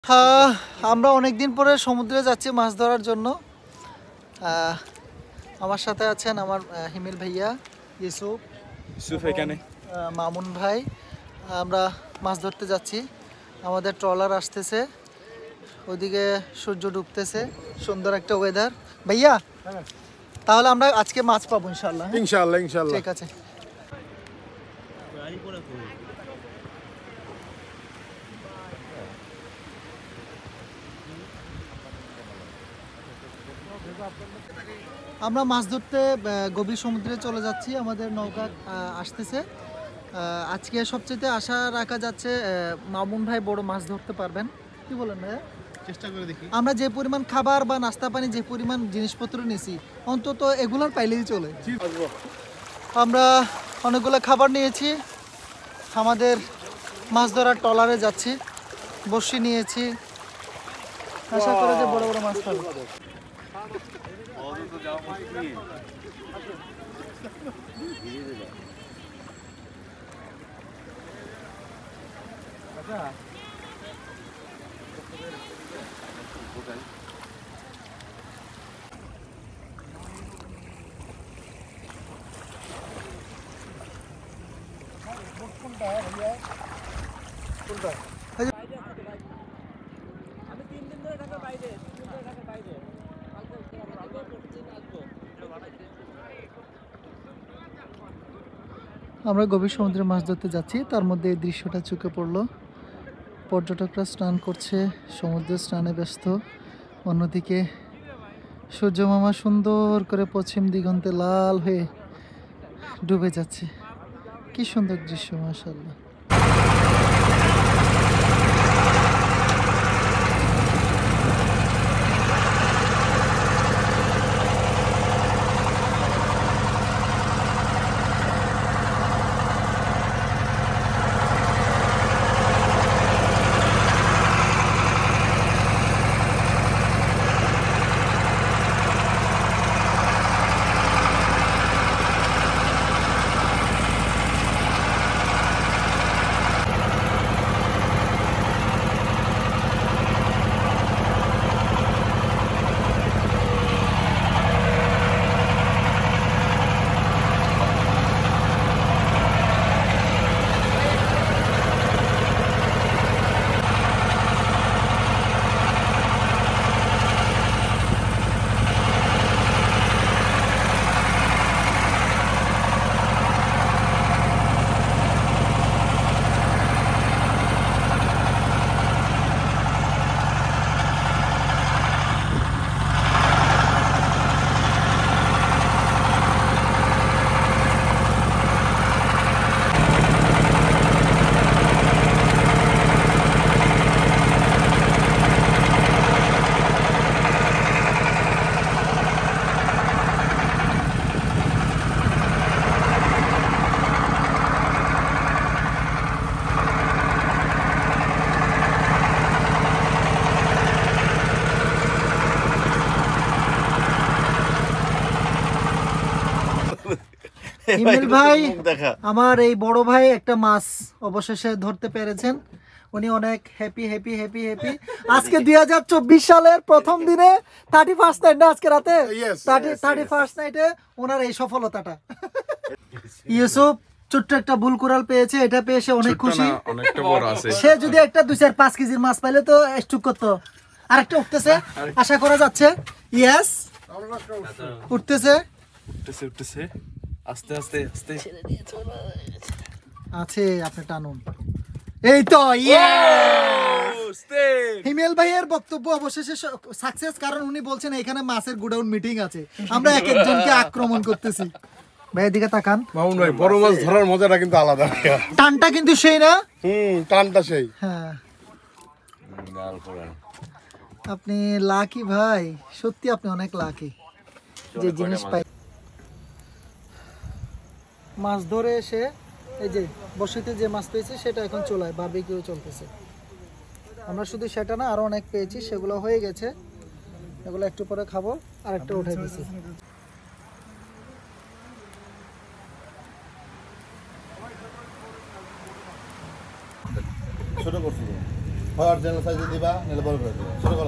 হ্যাঁ, আমরা অনেক দিন পরে সমুদ্রে যাচ্ছি মাছ ধরার জন্য। আমার সাথে আছেন আমার হিমেল ভাইয়া, ইউসুফ এখানে, মামুন ভাই। আমরা মাছ ধরতে যাচ্ছি। আমাদের ট্রলার আসতেছে, ওইদিকে সূর্য ডুবতেছে, সুন্দর একটা ওয়েদার। ভাইয়া, তাহলে আমরা আজকে মাছ পাবো ইনশাল্লাহ। ইনশাআল্লাহ ইনশাআল্লাহ। ঠিক আছে। আমরা মাছ ধরতে গভীর সমুদ্রে চলে যাচ্ছি। আমাদের নৌকা আসতেছে। আজকে সবচেয়ে আশা রাখা যাচ্ছে মামুন ভাই বড় মাছ ধরতে পারবেন। কি বলেন ভাইয়া? চেষ্টা করে দেখি। আমরা যে পরিমাণ খাবার বা নাস্তা পানি, যে পরিমাণ জিনিসপত্র নিয়েছি, অন্তত এগুলোর পাইলেই চলে। আমরা অনেকগুলো খাবার নিয়েছি। আমাদের মাছ ধরার ট্রলারে যাচ্ছি, বড়শি নিয়েছি, আশা করে যে বড় বড় মাছ পাবো। আমরা গভীর সমুদ্রে মাছ ধরতে যাচ্ছি, তার মধ্যে এই দৃশ্যটা চোখে পড়লো। পর্যটকরা স্নান করছে, সমুদ্রে স্নানে ব্যস্ত। অন্যদিকে সূর্য মামা সুন্দর করে পশ্চিম দিগন্তে লাল হয়ে ডুবে যাচ্ছে। কি সুন্দর দৃশ্য, মাশাআল্লাহ। হিমেল ভাই, আমার এই বড় ভাই একটা মাছ অবশেষে ধরতে পেরেছেন। উনি অনেক হ্যাপি হ্যাপি হ্যাপি হ্যাপি। আজকে 2024 সালের প্রথম দিনে 31st নাইট না, আজকে রাতে 31st নাইটে ওনার এই সফলতাটা। ইউসুফ ছোট্ট একটা বুল কোরাল পেয়েছে, এটা পেয়ে সে অনেক খুশি। সে যদি একটা 2-4-5 কেজির মাছ পাইলে তো স্টুক করতো। আরেকটা উঠতেছে, আশা করা যাচ্ছে। ইয়েস, উঠতেছে উঠতেছে আস্তে আস্তে আস্তে আছে। আপনি টানুন, এই তো। হিমেল ভাইয়ের বক্তব্য অবশেষে সাকসেস, কারণ উনি বলছেন এখানে মাছের গোডাউন মিটিং আছে, আমরা এক একজনকে আক্রমণ করতেছি। ভাই এদিকে তাকান। মামুন ভাই, বড় মাছ ধরার মজাটা কিন্তু আলাদা। টানটা কিন্তু সেই না? টানটা সেই। হ্যাঁ, আপনি লাকি ভাই, সত্যি আপনি অনেক লাকি যে জিনিস পাই। মাছ ধরে এসে এই যে বসিতে যে মাছ পেয়েছি সেটা এখন চুলায় বারবিকিউ চলতেছে। আমরা শুধু সেটা না, আরো অনেক পেয়েছি, সেগুলো হয়ে গেছে। এগুলো একটু পরে খাবো, আর একটা উঠে দিছি। ছোট করছি হয় অরিজিনাল সাইজে দিবা নাহলে বড় করে দিবা ছোট